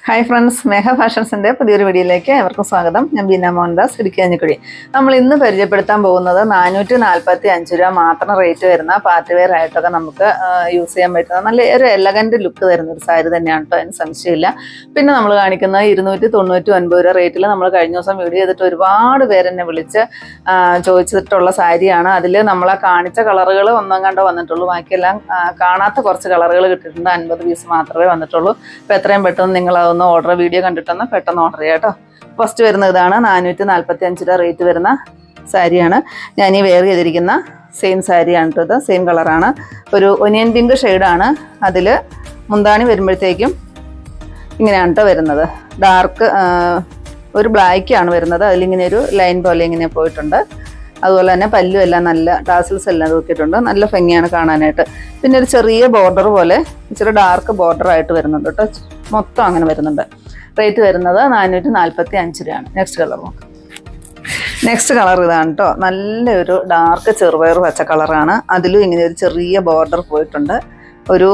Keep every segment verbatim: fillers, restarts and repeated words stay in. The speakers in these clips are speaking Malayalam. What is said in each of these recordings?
Hi friends, Meha Fashions ന്റെ പുതിയൊരു വീഡിയോയിലേക്ക് ഏവർക്കും സ്വാഗതം. ഞാൻ ബീന മോഹൻദാസ് ഇടുക്കിയാഞ്ഞിക്കുഴി. നമ്മൾ ഇന്ന് പരിചയപ്പെടുത്താൻ പോകുന്നത് നാനൂറ്റി നാൽപ്പത്തി അഞ്ച് രൂപ മാത്രം റേറ്റ് വരുന്ന പാർട്ടി വെയർ ആയിട്ടൊക്കെ നമുക്ക് യൂസ് ചെയ്യാൻ പറ്റുന്ന നല്ല ഒരു എലഗന്റ് ലുക്ക് തരുന്ന ഒരു സാരി തന്നെയാണ് കേട്ടോ, അതിന് സംശയമില്ല. പിന്നെ നമ്മൾ കാണിക്കുന്ന ഇരുന്നൂറ്റി തൊണ്ണൂറ്റി ഒൻപത് രൂപ റേറ്റിൽ നമ്മൾ കഴിഞ്ഞ ദിവസം വീഡിയോ ചെയ്തിട്ട് ഒരുപാട് പേര് എന്നെ വിളിച്ച് ചോദിച്ചിട്ടുള്ള സാരിയാണ്. അതിൽ നമ്മളെ കാണിച്ച കളറുകൾ ഒന്നും കണ്ടോ വന്നിട്ടുള്ളൂ, ബാക്കിയെല്ലാം കാണാത്ത കുറച്ച് കളറുകൾ കിട്ടിയിട്ടുണ്ട്. അൻപത് പീസ് മാത്രമേ വന്നിട്ടുള്ളൂ. അപ്പോൾ എത്രയും പെട്ടെന്ന് നിങ്ങൾ ഒന്ന് ഓർഡർ വീഡിയോ കണ്ടിട്ടൊന്ന് പെട്ടെന്ന് ഓർഡർ ചെയ്യാം കേട്ടോ. ഫസ്റ്റ് വരുന്ന ഇതാണ് നാനൂറ്റി നാൽപ്പത്തി അഞ്ച് രൂപ റേറ്റ് വരുന്ന സാരിയാണ്. ഞാൻ ഈ വെയർ ചെയ്തിരിക്കുന്ന സെയിം സാരിയാണ് കേട്ടോ. ഇത് സെയിം കളറാണ്, ഒരു ഒനിയൻ പിങ്ക് ഷെയ്ഡാണ്. അതിൽ മുന്താണി വരുമ്പോഴത്തേക്കും ഇങ്ങനെയാണ് കേട്ടോ വരുന്നത്. ഡാർക്ക് ഒരു ബ്ലാക്കാണ് വരുന്നത്. അതിലിങ്ങനെ ഒരു ലൈൻ പോലെ ഇങ്ങനെ പോയിട്ടുണ്ട്. അതുപോലെ തന്നെ പല്ലും എല്ലാം നല്ല ടാസിൽസ് എല്ലാം തൂക്കിയിട്ടുണ്ട്. നല്ല ഭംഗിയാണ് കാണാനായിട്ട്. പിന്നെ ഒരു ചെറിയ ബോർഡർ പോലെ ഇച്ചിരി ഡാർക്ക് ബോർഡർ ആയിട്ട് വരുന്നുണ്ട് കേട്ടോ. മൊത്തം അങ്ങനെ വരുന്നുണ്ട്. റേറ്റ് വരുന്നത് നാനൂറ്റി നാൽപ്പത്തി അഞ്ച് രൂപയാണ്. നെക്സ്റ്റ് കളർ നോക്കാം. നെക്സ്റ്റ് കളർ ഇതാണ് കേട്ടോ. നല്ലൊരു ഡാർക്ക് ചെറുപയർ പച്ച കളറാണ്. അതിലും ഇങ്ങനെ ഒരു ചെറിയ ബോർഡർ പോയിട്ടുണ്ട്. ഒരു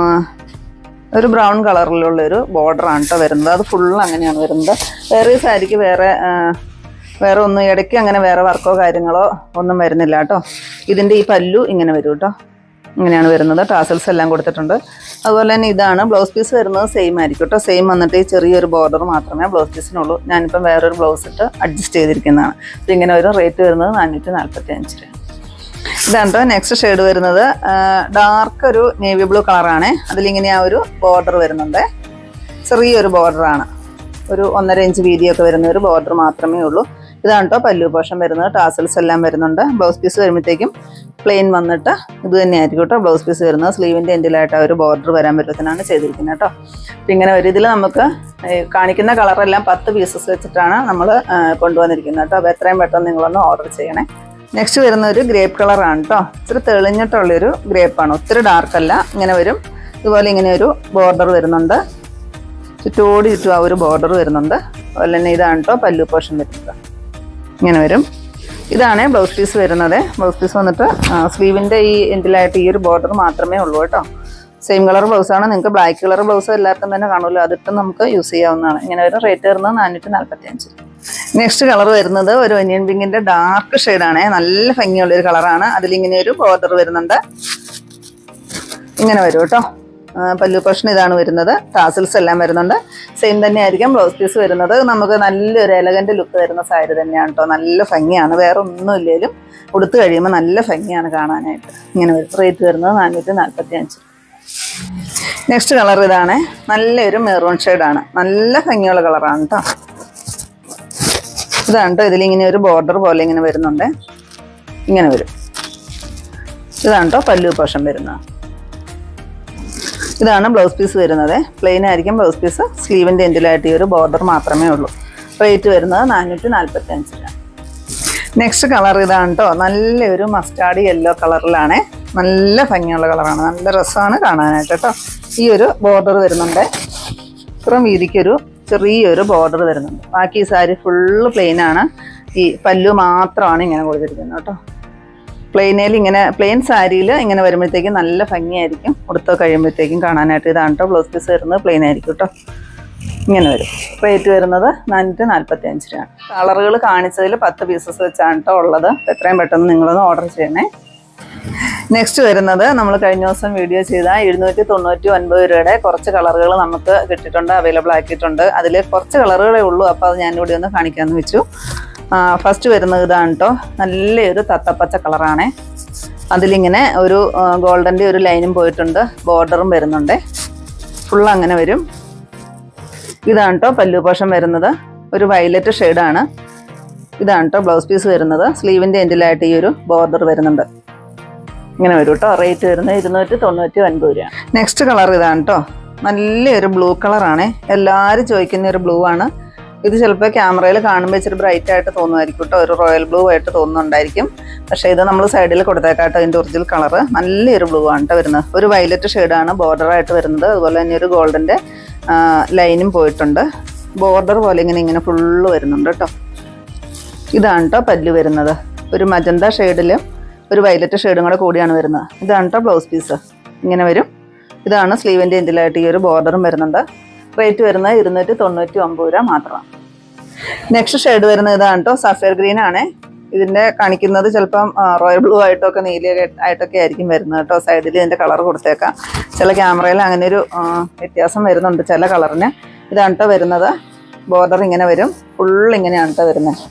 ഒരു ബ്രൗൺ കളറിലുള്ളൊരു ബോർഡറാണ് കേട്ടോ വരുന്നത്. അത് ഫുള്ള് അങ്ങനെയാണ് വരുന്നത്. വേറെ ഈ സാരിക്ക് വേറെ വേറെ ഒന്നും ഇടയ്ക്ക് അങ്ങനെ വേറെ വർക്കോ കാര്യങ്ങളോ ഒന്നും വരുന്നില്ല കേട്ടോ. ഇതിൻ്റെ ഈ പല്ലു ഇങ്ങനെ വരും കേട്ടോ. ഇങ്ങനെയാണ് വരുന്നത്. ടാസൽസ് എല്ലാം കൊടുത്തിട്ടുണ്ട്. അതുപോലെ തന്നെ ഇതാണ് ബ്ലൗസ് പീസ് വരുന്നത്. സെയിം ആയിരിക്കും കേട്ടോ. സെയിം വന്നിട്ട് ഈ ചെറിയൊരു ബോർഡർ മാത്രമേ ബ്ലൗസ് പീസിനുള്ളൂ. ഞാനിപ്പം വേറൊരു ബ്ലൗസ് ഇട്ട് അഡ്ജസ്റ്റ് ചെയ്തിരിക്കുന്നതാണ്. അപ്പോൾ ഇങ്ങനെ ഒരു റേറ്റ് വരുന്നത് നാനൂറ്റി നാൽപ്പത്തി അഞ്ച് രൂപ. ഇതാണ് കേട്ടോ നെക്സ്റ്റ് ഷെയ്ഡ് വരുന്നത്. ഡാർക്ക് ഒരു നേവി ബ്ലൂ കളറാണ്. അതിലിങ്ങനെ ആ ഒരു ബോർഡർ വരുന്നുണ്ട്. ചെറിയൊരു ബോർഡറാണ്. ഒരു ഒന്നര ഇഞ്ച് വീതിയൊക്കെ വരുന്ന ഒരു ബോർഡർ മാത്രമേ ഉള്ളൂ. ഇതാണ് കേട്ടോ പല്ലു പോർഷൻ വരുന്നത്. ടാസൽസ് എല്ലാം വരുന്നുണ്ട്. ബ്ലൗസ് പീസ് വരുമ്പോഴത്തേക്കും പ്ലെയിൻ വന്നിട്ട് ഇത് തന്നെയായിരിക്കും കേട്ടോ ബ്ലൗസ് പീസ് വരുന്നത്. സ്ലീവിൻ്റെ എൻഡിലായിട്ട് ആ ഒരു ബോർഡർ വരാൻ പറ്റത്തിനാണ് ചെയ്തിരിക്കുന്നത് കേട്ടോ. അപ്പം ഇങ്ങനെ ഒരു ഇതിൽ നമുക്ക് കാണിക്കുന്ന കളറെല്ലാം പത്ത് പീസസ് വെച്ചിട്ടാണ് നമ്മൾ കൊണ്ടുവന്നിരിക്കുന്നത് കേട്ടോ. അപ്പോൾ എത്രയും പെട്ടെന്ന് നിങ്ങളൊന്ന് ഓർഡർ ചെയ്യണേ. നെക്സ്റ്റ് വരുന്ന ഒരു ഗ്രേപ്പ് കളറാണ് കേട്ടോ. ഇച്ചിരി തെളിഞ്ഞിട്ടുള്ളൊരു ഗ്രേപ്പാണ്. ഒത്തിരി ഡാർക്കല്ല. ഇങ്ങനെ വരും. ഇതുപോലെ ഇങ്ങനെ ഒരു ബോർഡർ വരുന്നുണ്ട്. ചുറ്റോടി ചുറ്റും ആ ഒരു ബോർഡർ വരുന്നുണ്ട്. അതുപോലെ തന്നെ ഇതാണ് കേട്ടോ പല്ലു പോർഷൻ വരുന്നത്. ഇങ്ങനെ വരും. ഇതാണ് ബ്ലൗസ് പീസ് വരുന്നത്. ബ്ലൗസ് പീസ് വന്നിട്ട് സ്ലീവിൻ്റെ ഈ എൻഡിലായിട്ട് ഈ ഒരു ബോർഡർ മാത്രമേ ഉള്ളൂ കേട്ടോ. സെയിം കളർ ബ്ലൗസാണ്. നിങ്ങൾക്ക് ബ്ലാക്ക് കളർ ബ്ലൗസ് എല്ലാവർക്കും തന്നെ കാണുമല്ലോ. അതിട്ട് നമുക്ക് യൂസ് ചെയ്യാവുന്നതാണ്. ഇങ്ങനെ വരും. റേറ്റ് വരുന്നത് നാനൂറ്റി നാൽപ്പത്തി അഞ്ച്. നെക്സ്റ്റ് കളർ വരുന്നത് ഒരു ഒനിയൻ പിങ്കിൻ്റെ ഡാർക്ക് ഷെയ്ഡാണ്. നല്ല ഭംഗിയുള്ളൊരു കളറാണ്. അതിലിങ്ങനെ ഒരു ബോർഡർ വരുന്നുണ്ട്. ഇങ്ങനെ വരും കേട്ടോ. പല്ലു പോർഷൻ ഇതാണ് വരുന്നത്. ടാസൽസ് എല്ലാം വരുന്നുണ്ട്. സെയിം തന്നെ ആയിരിക്കും ബ്ലൗസ് പീസ് വരുന്നത്. നമുക്ക് നല്ലൊരു എലഗന്റ് ലുക്ക് വരുന്ന സാരി തന്നെയാണ് കേട്ടോ. നല്ല ഭംഗിയാണ്. വേറെ ഒന്നും ഇല്ലെങ്കിലും ഉടുത്ത് കഴിയുമ്പോൾ നല്ല ഭംഗിയാണ് കാണാനായിട്ട്. ഇങ്ങനെ വരും. റേറ്റ് വരുന്നത് നാനൂറ്റി നാൽപ്പത്തി അഞ്ച്. നെക്സ്റ്റ് കളർ ഇതാണ്. നല്ലൊരു മെറൂൺ ഷെയ്ഡാണ്. നല്ല ഭംഗിയുള്ള കളറാണ് കേട്ടോ. ഇതാണ് കേട്ടോ. ഇതിലിങ്ങനെ ഒരു ബോർഡർ പോലെ ഇങ്ങനെ വരുന്നുണ്ട്. ഇങ്ങനെ വരും. ഇതാണ് കേട്ടോ പല്ലു പോർഷൻ വരുന്നത്. ഇതാണ് ബ്ലൗസ് പീസ് വരുന്നത്. പ്ലെയിൻ ആയിരിക്കും ബ്ലൗസ് പീസ്. സ്ലീവിൻ്റെ എൻഡിലായിട്ട് ഈ ഒരു ബോർഡർ മാത്രമേ ഉള്ളൂ. റേറ്റ് വരുന്നത് നാനൂറ്റി നാൽപ്പത്തി അഞ്ച് രൂപ. നെക്സ്റ്റ് കളർ ഇതാണ് കേട്ടോ. നല്ലൊരു മസ്റ്റാർഡ് യെല്ലോ കളറിലാണ്. നല്ല ഭംഗിയുള്ള കളറാണ്. നല്ല രസമാണ് കാണാനായിട്ട് കേട്ടോ. ഈ ഒരു ബോർഡർ വരുന്നുണ്ട്. ഇത്രയും വീതിക്കൊരു ചെറിയൊരു ബോർഡർ വരുന്നുണ്ട്. ബാക്കി ഈ സാരി ഫുള്ള് പ്ലെയിനാണ്. ഈ പല്ലു മാത്രമാണ് ഇങ്ങനെ കൊടുത്തിരിക്കുന്നത് കേട്ടോ. പ്ലെയിനിൽ ഇങ്ങനെ പ്ലെയിൻ സാരിയിൽ ഇങ്ങനെ വരുമ്പോഴത്തേക്കും നല്ല ഭംഗിയായിരിക്കും. ഉടുത്ത് കഴിയുമ്പോഴത്തേക്കും കാണാനായിട്ട്. ഇതാണ് കേട്ടോ ബ്ലൗസ് പീസ് വരുന്നത്. പ്ലെയിൻ ആയിരിക്കും കേട്ടോ. ഇങ്ങനെ വരും. റേറ്റ് വരുന്നത് നാനൂറ്റി നാൽപ്പത്തി അഞ്ച് രൂപ. കളറുകൾ കാണിച്ചതിൽ പത്ത് പീസസ് വെച്ചാണ് കേട്ടോ ഉള്ളത്. എത്രയും പെട്ടെന്ന് നിങ്ങളൊന്ന് ഓർഡർ ചെയ്യണേ. നെക്സ്റ്റ് വരുന്നത് നമ്മൾ കഴിഞ്ഞ ദിവസം വീഡിയോ ചെയ്ത എഴുന്നൂറ്റി തൊണ്ണൂറ്റി ഒൻപത് രൂപയുടെ കുറച്ച് കളറുകൾ നമുക്ക് കിട്ടിയിട്ടുണ്ട്, അവൈലബിൾ ആക്കിയിട്ടുണ്ട്. അതിൽ കുറച്ച് കളറുകളേ ഉള്ളൂ. അപ്പോൾ അത് ഞാനിവിടെ ഒന്ന് കാണിക്കാമെന്ന് വെച്ചു. ഫസ്റ്റ് വരുന്നത് ഇതാണ് കേട്ടോ. നല്ലൊരു തത്തപ്പച്ച കളറാണ്. അതിലിങ്ങനെ ഒരു ഗോൾഡൻ്റെ ഒരു ലൈനും പോയിട്ടുണ്ട്. ബോർഡറും വരുന്നുണ്ട്. ഫുൾ അങ്ങനെ വരും. ഇതാണ് കേട്ടോ പല്ലു പോർഷൻ വരുന്നത്. ഒരു വയലറ്റ് ഷെയ്ഡാണ്. ഇതാണ് കേട്ടോ ബ്ലൗസ് പീസ് വരുന്നത്. സ്ലീവിൻ്റെ എൻഡിലായിട്ട് ഈ ഒരു ബോർഡർ വരുന്നുണ്ട്. ഇങ്ങനെ വരും കേട്ടോ. റേറ്റ് വരുന്നത് ഇരുന്നൂറ്റി തൊണ്ണൂറ്റി ഒൻപത് രൂപ. നെക്സ്റ്റ് കളർ ഇതാണ് കേട്ടോ. നല്ലൊരു ബ്ലൂ കളറാണ്. എല്ലാവരും ചോദിക്കുന്ന ഒരു ബ്ലൂ ആണ്. ഇത് ചിലപ്പോൾ ക്യാമറയിൽ കാണുമ്പോൾ ഇച്ചിരി ബ്രൈറ്റ് ആയിട്ട് തോന്നുമായിരിക്കും കേട്ടോ. ഒരു റോയൽ ബ്ലൂ ആയിട്ട് തോന്നുന്നുണ്ടായിരിക്കും. പക്ഷേ ഇത് നമ്മൾ സൈഡിൽ കൊടുത്തേക്കാട്ടോ. ഇതിൻ്റെ ഒറിജിനൽ കളറ് നല്ലൊരു ബ്ലൂ ആണ് കേട്ടോ വരുന്നത്. ഒരു വയലറ്റ് ഷെയ്ഡാണ് ബോർഡറായിട്ട് വരുന്നത്. അതുപോലെ തന്നെ ഒരു ഗോൾഡൻ്റെ ലൈനും പോയിട്ടുണ്ട്. ബോർഡർ പോലെ ഇങ്ങനെ ഇങ്ങനെ ഫുള്ള് വരുന്നുണ്ട് കേട്ടോ. ഇതാണ് കേട്ടോ പല്ലു വരുന്നത്. ഒരു മജന്ത ഷെയ്ഡിൽ ഒരു വയലറ്റ് ഷെയ്ഡും കൂടെ കൂടിയാണ് വരുന്നത്. ഇതാണ് കേട്ടോ ബ്ലൗസ് പീസ്. ഇങ്ങനെ വരും. ഇതാണ് സ്ലീവിൻ്റെ എൻഡിലായിട്ട് ഈ ഒരു ബോർഡറും വരുന്നുണ്ട്. റേറ്റ് വരുന്നത് ഇരുന്നൂറ്റി തൊണ്ണൂറ്റി ഒമ്പത് രൂപ മാത്രമാണ്. നെക്സ്റ്റ് ഷെയ്ഡ് വരുന്നത് ഇതാണ് കേട്ടോ, സഫയർ ഗ്രീൻ ആണ്. ഇതിൻ്റെ കാണിക്കുന്നത് ചിലപ്പം റോയൽ ബ്ലൂ ആയിട്ടൊക്കെ നീല ആയിട്ടൊക്കെ ആയിരിക്കും വരുന്നത് കേട്ടോ. സൈഡിൽ ഇതിൻ്റെ കളർ കൊടുത്തേക്കാം. ചില ക്യാമറയിൽ അങ്ങനെ ഒരു വ്യത്യാസം വരുന്നുണ്ട് ചില കളറിന്. ഇതാണ് കേട്ടോ വരുന്നത്. ബോർഡർ ഇങ്ങനെ വരും, ഫുൾ ഇങ്ങനെയാണ് കേട്ടോ വരുന്നത്.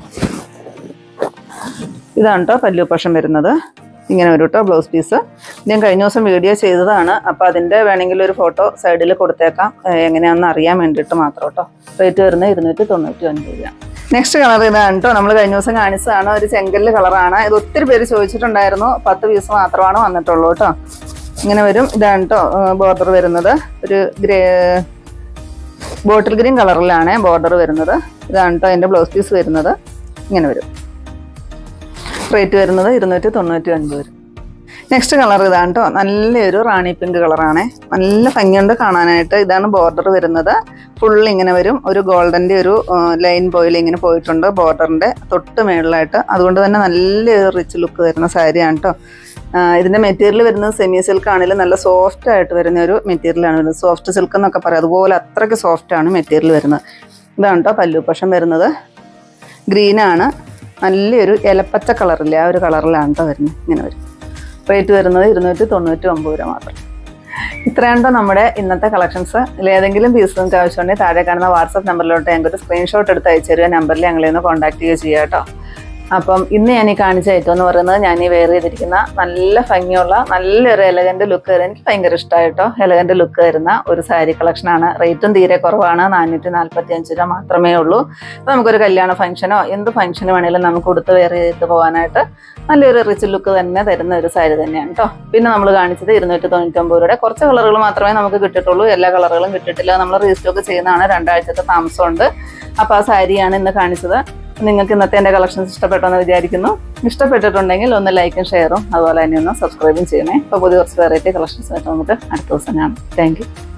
ഇതാണ് കേട്ടോ പല്ലു പോർഷൻ വരുന്നത്. ഇങ്ങനെ വരും കേട്ടോ ബ്ലൗസ് പീസ്. ഞാൻ കഴിഞ്ഞ ദിവസം വീഡിയോ ചെയ്തതാണ്. അപ്പോൾ അതിൻ്റെ വേണമെങ്കിൽ ഒരു ഫോട്ടോ സൈഡിൽ കൊടുത്തേക്കാം, എങ്ങനെയാണെന്ന് അറിയാൻ വേണ്ടിയിട്ട് മാത്രം കേട്ടോ. റേറ്റ് വരുന്നത് ഇരുന്നൂറ്റി തൊണ്ണൂറ്റി ഒൻപത് രൂപ. നെക്സ്റ്റ് കളർ ഇതാണ് കേട്ടോ, നമ്മൾ കഴിഞ്ഞ ദിവസം കാണിച്ചതാണ്. ഒരു ചെങ്കല്ല് കളറാണ്. ഇത് ഒത്തിരി പേര് ചോദിച്ചിട്ടുണ്ടായിരുന്നു. പത്ത് പീസ് മാത്രമാണ് വന്നിട്ടുള്ളൂ കേട്ടോ. ഇങ്ങനെ വരും. ഇതാണ് കേട്ടോ ബോർഡർ വരുന്നത്. ഒരു ഗ്രേ ബോട്ടിൽ ഗ്രീൻ കളറിലാണ് ബോർഡർ വരുന്നത്. ഇതാണ് കേട്ടോ അതിൻ്റെ ബ്ലൗസ് പീസ് വരുന്നത്. ഇങ്ങനെ വരും. റേറ്റ് വരുന്നത് ഇരുന്നൂറ്റി തൊണ്ണൂറ്റി ഒൻപത് രൂപ. നെക്സ്റ്റ് കളർ ഇതാണ് കേട്ടോ, നല്ലൊരു റാണി പിങ്ക് കളറാണ്. നല്ല ഭംഗിയുണ്ട് കാണാനായിട്ട്. ഇതാണ് ബോർഡർ വരുന്നത്. ഫുൾ ഇങ്ങനെ വരും. ഒരു ഗോൾഡൻ്റെ ഒരു ലൈൻ പോയിൽ ഇങ്ങനെ പോയിട്ടുണ്ട് ബോർഡറിൻ്റെ തൊട്ട് മേളിലായിട്ട്. അതുകൊണ്ട് തന്നെ നല്ലൊരു റിച്ച് ലുക്ക് വരുന്ന സാരിയാണ് കേട്ടോ. ഇതിൻ്റെ മെറ്റീരിയൽ വരുന്നത് സെമി സിൽക്ക് ആണെങ്കിലും നല്ല സോഫ്റ്റ് ആയിട്ട് വരുന്ന ഒരു മെറ്റീരിയലാണ് വരുന്നത്. സോഫ്റ്റ് സിൽക്ക് എന്നൊക്കെ പറയാം, അതുപോലെ അത്രയ്ക്ക് സോഫ്റ്റാണ് മെറ്റീരിയൽ വരുന്നത്. ഇതാണ് കേട്ടോ പല്ലു പോർഷൻ വരുന്നത്. ഗ്രീനാണ്. നല്ലൊരു ഇലപ്പച്ച കളറില്ല, ആ ഒരു കളറിലാണ് കേട്ടോ വരുന്നത്. ഇങ്ങനെ വരും. റേറ്റ് വരുന്നത് ഇരുന്നൂറ്റി തൊണ്ണൂറ്റി ഒമ്പത് രൂപ മാത്രം. ഇത്രയാണ്ടോ നമ്മുടെ ഇന്നത്തെ കളക്ഷൻസ്. ഏതെങ്കിലും പീസ് നിങ്ങൾക്ക് ആവശ്യമുണ്ടെങ്കിൽ താഴെ കാണുന്ന വാട്സപ്പ് നമ്പറിലോട്ട് ഞങ്ങൾക്ക് ഒരു സ്ക്രീൻഷോട്ട് എടുത്ത് അയച്ചു തരുക. നമ്പറിൽ ഞങ്ങളെ ഒന്ന് കോൺടാക്ട് ചെയ്യുക ചെയ്യുക കേട്ടോ. അപ്പം ഇന്ന് ഞാൻ ഈ കാണിച്ച ഐറ്റം എന്ന് പറയുന്നത് ഞാൻ ഈ വെയർ ചെയ്തിരിക്കുന്ന നല്ല ഭംഗിയുള്ള നല്ലൊരു എലഗൻ്റ് ലുക്ക് വരുന്ന, എനിക്ക് ഭയങ്കര ഇഷ്ടമായിട്ടോ എലഗൻ്റ് ലുക്ക് വരുന്ന ഒരു സാരി കളക്ഷനാണ്. റേറ്റും തീരെ കുറവാണ്, നാനൂറ്റി നാൽപ്പത്തി അഞ്ച് രൂപ മാത്രമേ ഉള്ളൂ. അപ്പോൾ നമുക്കൊരു കല്യാണ ഫംഗ്ഷനോ എന്ത് ഫംഗ്ഷന് വേണമെങ്കിലും നമുക്ക് കൊടുത്ത് വെയർ ചെയ്തിട്ട് പോകാനായിട്ട് നല്ലൊരു റിച്ച് ലുക്ക് തന്നെ തരുന്ന ഒരു സാരി തന്നെയാണ് കേട്ടോ. പിന്നെ നമ്മൾ കാണിച്ചത് ഇരുന്നൂറ്റി തൊണ്ണൂറ്റൊമ്പത് രൂപയുടെ കുറച്ച് കളറുകൾ മാത്രമേ നമുക്ക് കിട്ടിയിട്ടുള്ളൂ. എല്ലാ കളറുകളും കിട്ടിയിട്ടില്ല. നമ്മൾ റീസ്റ്റോക്ക് ചെയ്യുന്നതാണ്. രണ്ടാഴ്ചത്തെ താമസമുണ്ട്. അപ്പോൾ ആ സാരിയാണ് ഇന്ന് കാണിച്ചത്. നിങ്ങൾക്ക് ഇന്നത്തെ എൻ്റെ കളക്ഷൻസ് ഇഷ്ടപ്പെട്ടെന്ന് വിചാരിക്കുന്നു. ഇഷ്ടപ്പെട്ടിട്ടുണ്ടെങ്കിൽ ഒന്ന് ലൈക്കും ഷെയറും അതുപോലെ തന്നെ ഒന്ന് സബ്സ്ക്രൈബും ചെയ്യണേ. അപ്പോൾ പുതിയ കുറച്ച് വെറൈറ്റി കളക്ഷൻസ് ആയിട്ട് നമുക്ക് അടുത്ത ദിവസം കാണാം. Thank U.